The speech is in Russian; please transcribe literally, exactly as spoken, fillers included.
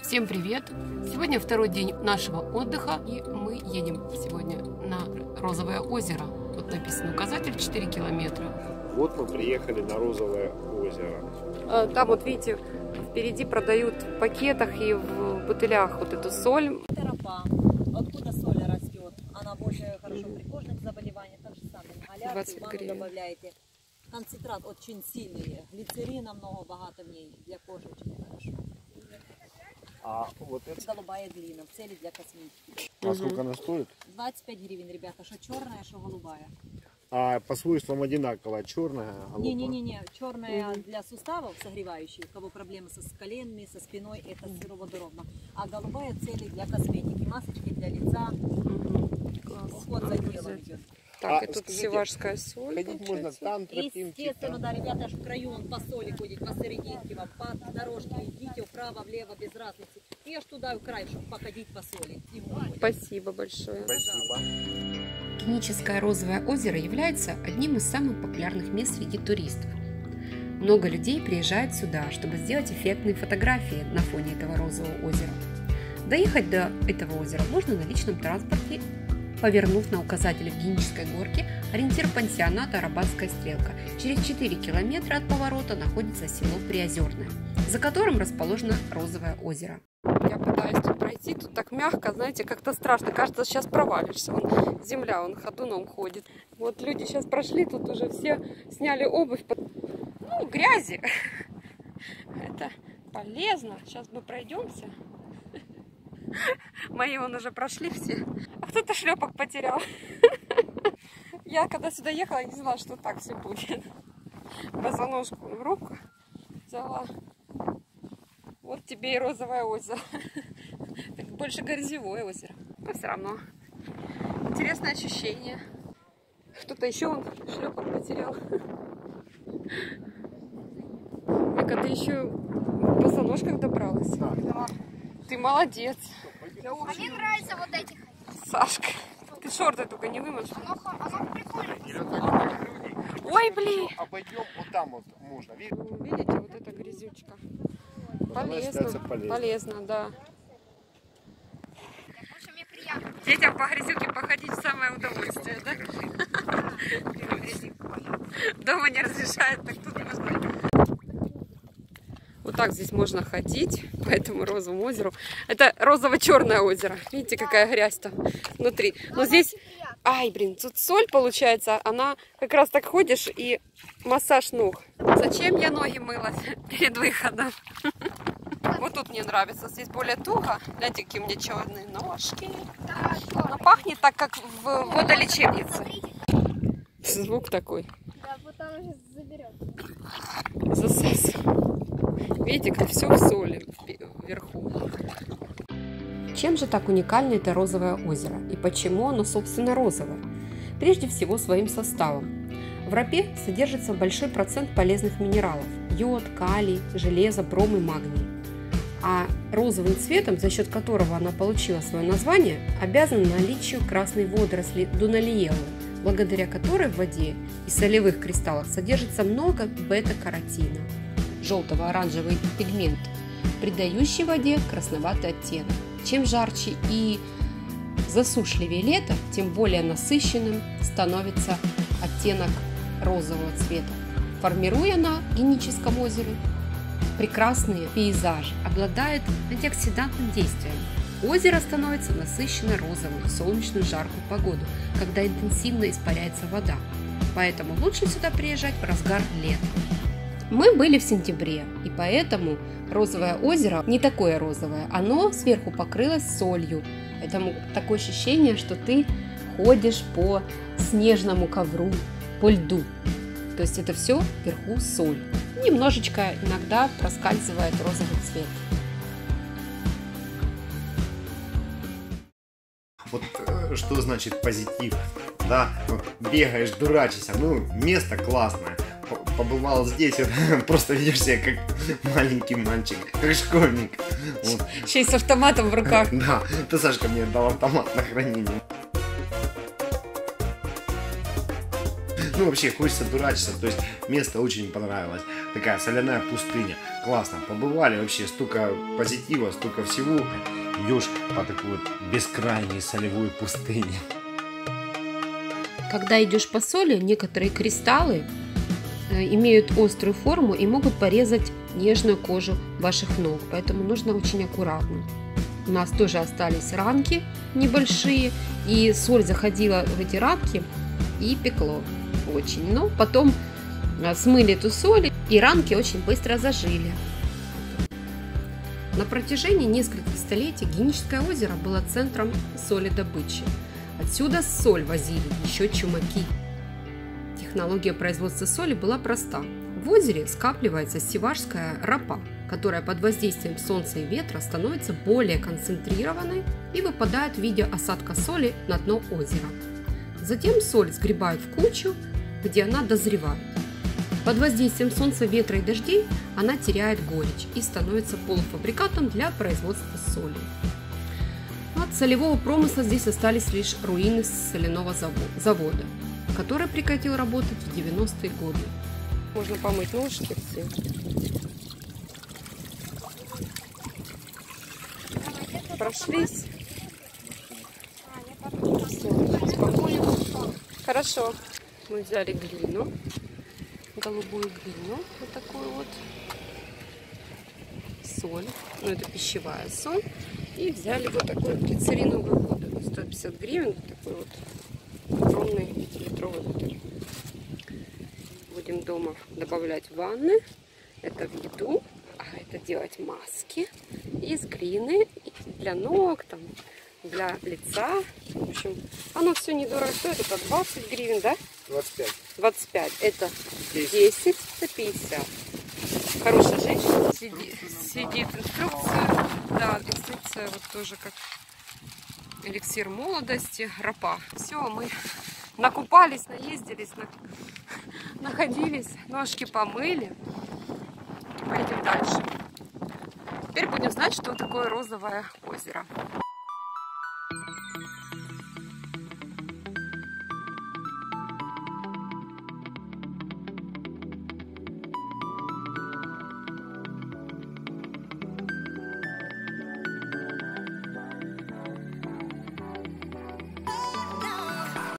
Всем привет! Сегодня второй день нашего отдыха, и мы едем сегодня на Розовое озеро. Тут написан указатель четыре километра. Вот мы приехали на Розовое озеро. Там вот видите, впереди продают в пакетах и в бутылях вот эту соль. Тропа. Откуда соль растет? Она больше хорошо при кожных заболеваниях, так же самое. Аляцию, ванну добавляете. Концентрат очень сильный, глицерина много, богато в ней, для кожи очень хорошо. А вот это... Голубая глина, в цели для косметики. А угу. Сколько она стоит? двадцать пять гривен, ребята, что черная, что голубая. А по свойствам одинаковая, черная, голубая? Не-не-не, черная угу. для суставов согревающих, у кого проблемы со коленами, со спиной, это сыроводородно. А голубая в цели для косметики, масочки для лица, уход за телом идет. Так, а, и тут скажите, севашская соль. Ходить можно там, тропинки. Естественно, да, ребята, аж в краю он по соли ходит, посерединке, по дорожке, идите вправо, влево, без разницы. И аж туда в край, чтобы походить по соли. Спасибо большое. Спасибо. Геническое Розовое озеро является одним из самых популярных мест среди туристов. Много людей приезжает сюда, чтобы сделать эффектные фотографии на фоне этого розового озера. Доехать до этого озера можно на личном транспорте, повернув на указатель в Генической горке, ориентир пансионата «Арабатская стрелка». Через четыре километра от поворота находится село Приозерное, за которым расположено Розовое озеро. Я пытаюсь тут пройти, тут так мягко, знаете, как-то страшно. Кажется, сейчас провалишься. Вон земля, он ходуном ходит. Вот люди сейчас прошли, тут уже все сняли обувь. Ну, грязи. Это полезно. Сейчас мы пройдемся. Мои вон уже прошли все. А кто-то шлепок потерял. Я когда сюда ехала, не знала, что так все будет. Босоножку в руку взяла. Вот тебе и Розовое озеро. Так больше грязевое озеро. Но все равно. Интересное ощущение. Кто-то еще он шлепок потерял. Вика, ты еще в босоножках добралась? Да. Ты молодец. А мне нравится вот эти. Сашка, ты шорты только не вымочь. Оно, оно прикольно. Ой, блин. Обойдем вот там вот можно. Видите, вот эта грязючка. Полезно, полезно, да. Детям по грязюке походить самое удовольствие, да? Дома не разрешают, так тут можно. Вот так здесь можно ходить по этому розовому озеру. Это розово-черное озеро. Видите, какая грязь там внутри. Но здесь, ай, блин, тут соль получается. Она как раз так ходишь и массаж ног. Зачем я ноги мыла перед выходом? Вот тут мне нравится. Здесь более туго. Гляньте, какие у меня черные ножки. Но пахнет так, как в водолечебнице. Звук такой. Да, потом уже заберет. Засас. Видите, как все в соли вверху. Чем же так уникально это Розовое озеро? И почему оно, собственно, розовое? Прежде всего, своим составом. В рапе содержится большой процент полезных минералов – йод, калий, железо, бром и магний. А розовым цветом, за счет которого она получила свое название, обязана наличию красной водоросли дуналиеллы, благодаря которой в воде и солевых кристаллах содержится много бета-каротина, желтово-оранжевый пигмент, придающий воде красноватый оттенок. Чем жарче и засушливее лето, тем более насыщенным становится оттенок розового цвета, формируя на Геническом озере прекрасные пейзажи, обладает антиоксидантным действием. Озеро становится насыщенно розовым в солнечную жаркую погоду, когда интенсивно испаряется вода. Поэтому лучше сюда приезжать в разгар лета. Мы были в сентябре, и поэтому Розовое озеро не такое розовое. Оно сверху покрылось солью. Поэтому такое ощущение, что ты ходишь по снежному ковру, по льду. То есть это все вверху соль. Немножечко иногда проскальзывает розовый цвет. Вот что значит позитив, да, бегаешь, дурачишься, ну, место классное, побывал здесь, просто ведешь себя как маленький мальчик, как школьник. Вот. Еще и с автоматом в руках. Да, это Сашка мне дал автомат на хранение. Ну, вообще, хочется дурачиться, то есть место очень понравилось. Такая соляная пустыня. классно. Побывали вообще, столько позитива, столько всего. Идешь по такой вот бескрайней солевой пустыне. Когда идешь по соли, некоторые кристаллы имеют острую форму и могут порезать нежную кожу ваших ног, поэтому нужно очень аккуратно. У нас тоже остались ранки небольшие, и соль заходила в эти ранки и пекло очень. Но потом смыли эту соль, и ранки очень быстро зажили. На протяжении нескольких столетий Геническое озеро было центром соледобычи. Отсюда соль возили еще чумаки. Технология производства соли была проста. В озере скапливается севашская ропа, которая под воздействием солнца и ветра становится более концентрированной и выпадает в виде осадка соли на дно озера. Затем соль сгребают в кучу, где она дозревает. Под воздействием солнца, ветра и дождей она теряет горечь и становится полуфабрикатом для производства соли. От солевого промысла здесь остались лишь руины соляного завода, который прекратил работать в девяностые годы. Можно помыть ножки все. Прошлись. Все, спокойно. Хорошо. Мы взяли глину, голубую глину, вот такую вот, соль, ну это пищевая соль, и взяли вот такую глицериновую воду, сто пятьдесят гривен, такой вот огромный литровый бутыль. Будем дома добавлять в ванны, это в еду, а это делать маски из глины для ног, там, для лица. В общем, оно все недорого стоит, это двадцать гривен, да? двадцать пять. двадцать пять, это десять, это пятьдесят. Хорошая женщина сидит, сидит инструкция, да, инструкция вот тоже как эликсир молодости, ропа. Все, мы накупались, наездились, на... находились, ножки помыли. Пойдем дальше. Теперь будем знать, что такое розовое озеро.